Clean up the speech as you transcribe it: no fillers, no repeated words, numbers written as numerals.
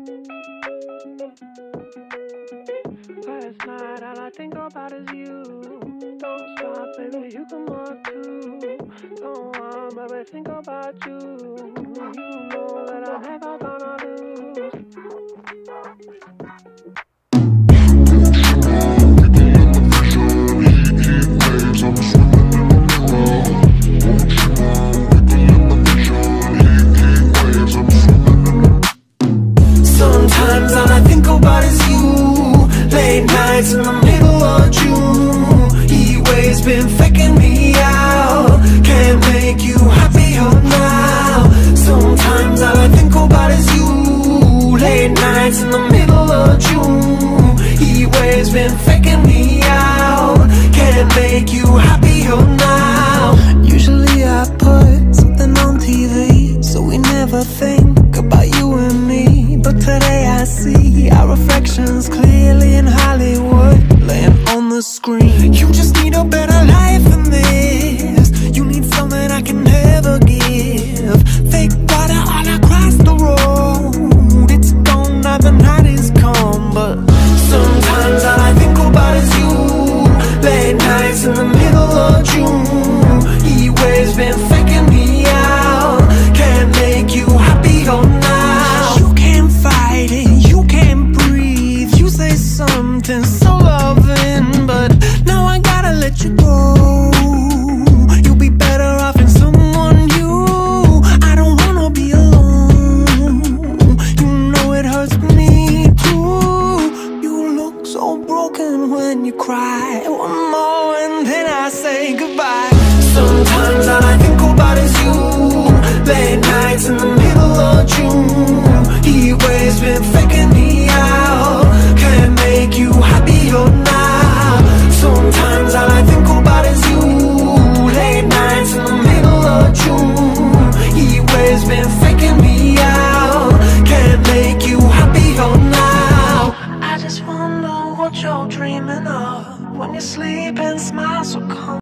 Last night all I think about is you. Don't stop, baby, you come up too. Don't want, baby, think about you. You know that I'm never gonna lose. Sometimes all I think about is you. Late nights in the middle of June. Heat waves been faking me out. Can't make you happier now. Sometimes all I think about is you. Late nights in the middle of June. Heat waves been faking me out. Can't make you happier now. Usually I put something on TV, so we never think about you and me. But today I see our reflections clearly in Hollywood, laying on the screen. You just need a better life than this. You need something I can never give. Fake water all across the road. It's gone now, the night is come. But sometimes all I think about is you. Late nights in the middle of June. Heat waves been faking me out. Can't make you happier now. You can't fight it, you can't breathe. You say something so loving, but now I gotta let you go. You'll be better off in someone new. I don't wanna be alone. You know it hurts me too. You look so broken when you cry. One more and then I say goodbye. Sometimes all I think about is you. Late nights in the middle of June. Heat waves been faking me out. Can't make you happier now. Sometimes all I think about is you. Late nights in the middle of June. Heat waves been faking me out. Can't make you happier now. I just wonder what you're dreaming of when you sleep and smile so calm.